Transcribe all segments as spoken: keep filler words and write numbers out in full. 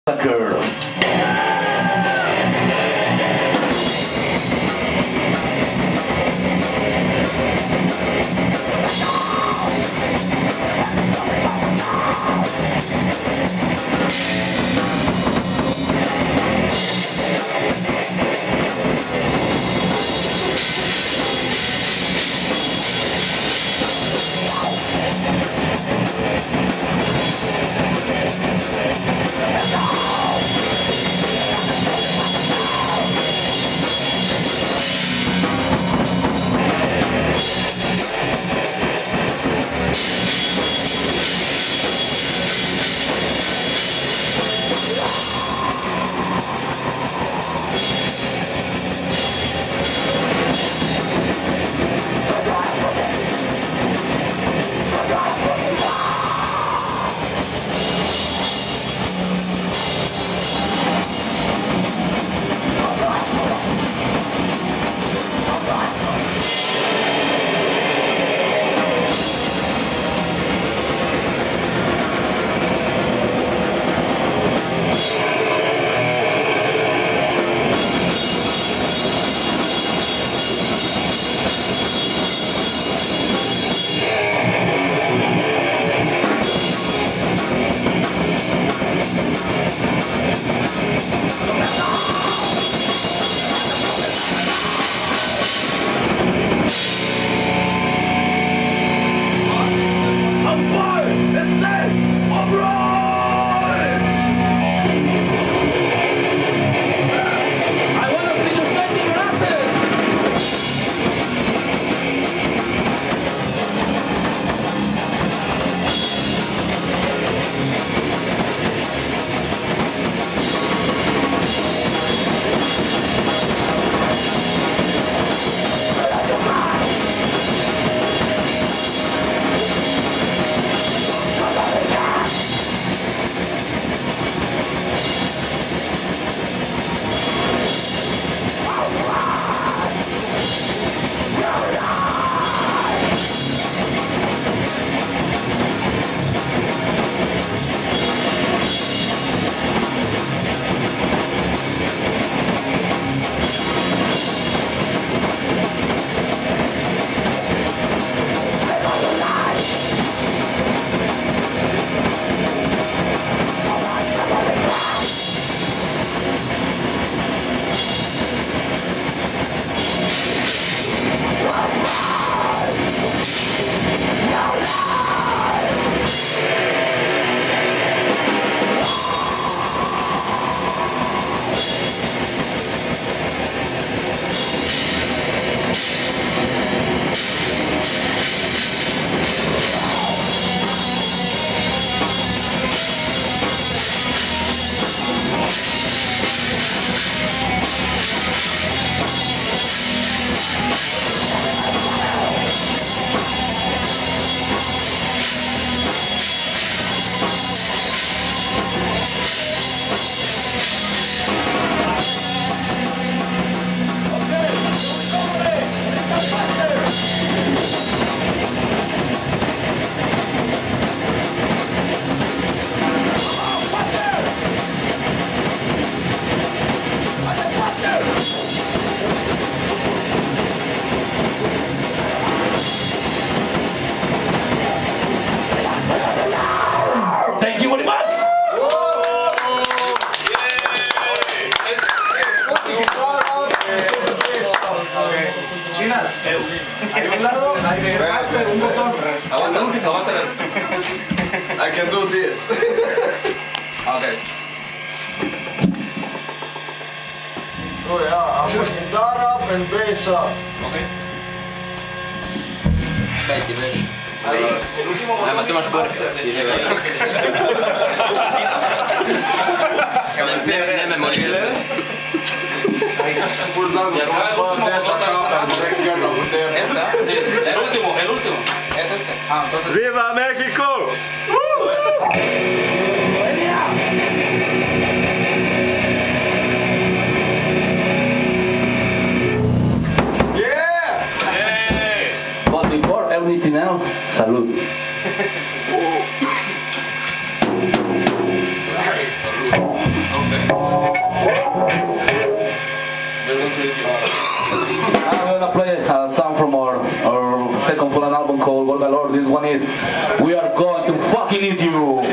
Massacre. Thank you very much. Chinas, hay un lado, hay un botón. Aguanta, avanza. I can do this. Okay. Oh yeah, I'm gonna guitar up and bass up. Okay. Dajte, vieš. Ahí, el último botón. Además, máš borka. Nememorizuješ. Pulsando con derecha acá, por izquierda, voltea. ¿Esta? Sí, el último, el último. Es este. Ah, entonces. ¡Viva México! Yeah! But before everything else, salud. Nice, salud. No sé. I'm gonna play a song from our, our second full album called Volgalore. This one is We Are Going to Fucking Eat You.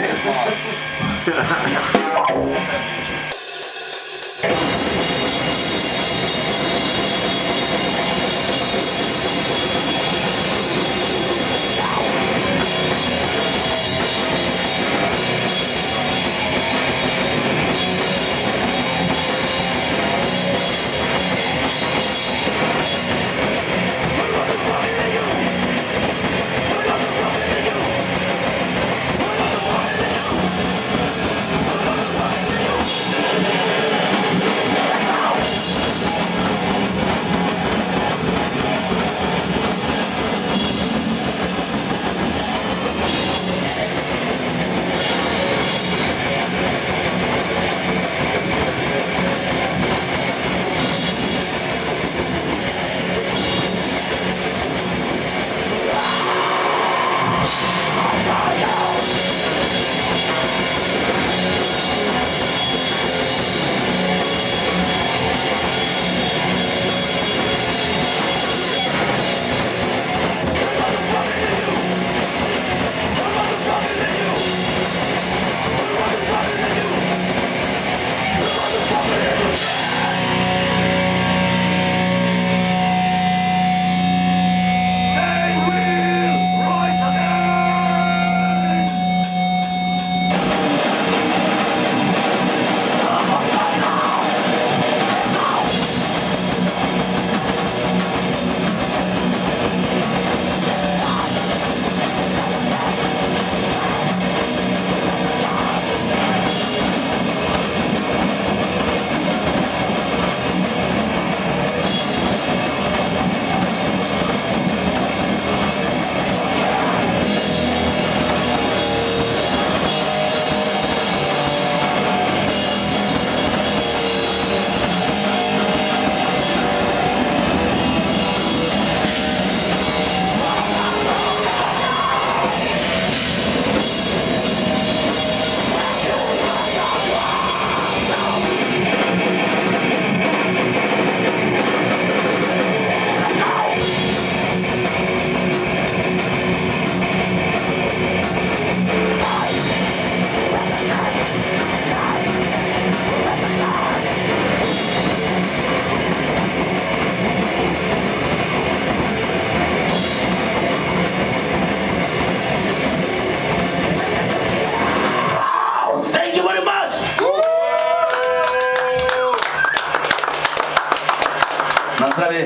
Nazdravie.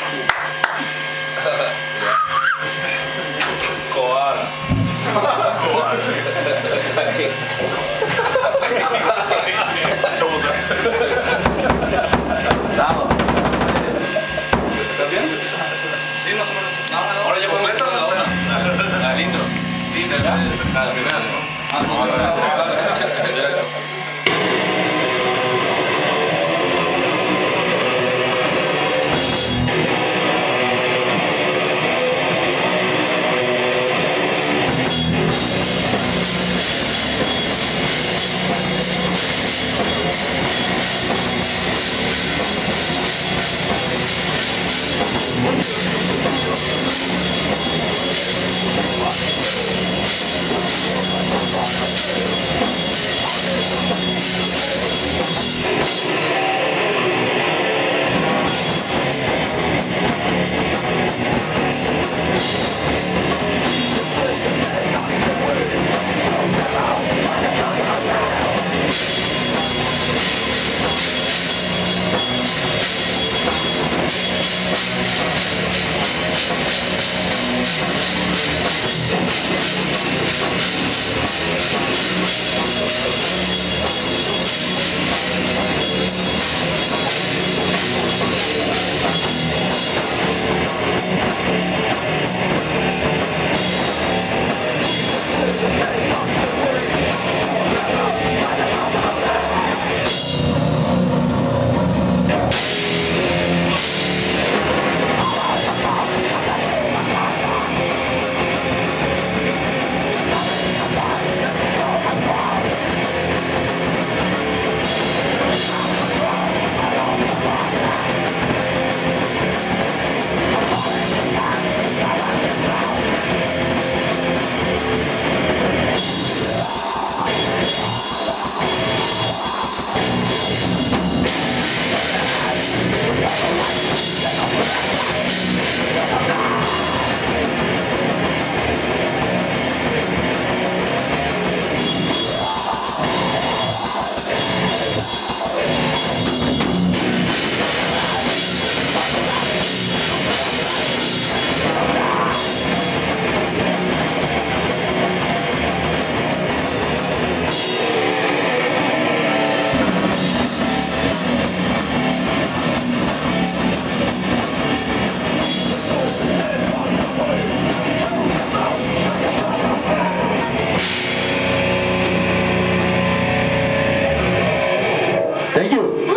Koala. Koala. Vamos. ¿Estás bien? Sí, más o menos. Ahora ya podemos empezar la otra. Al intro. Sí, ¿ya? Las primeras, ¿no? Ah, no, no. Thank you.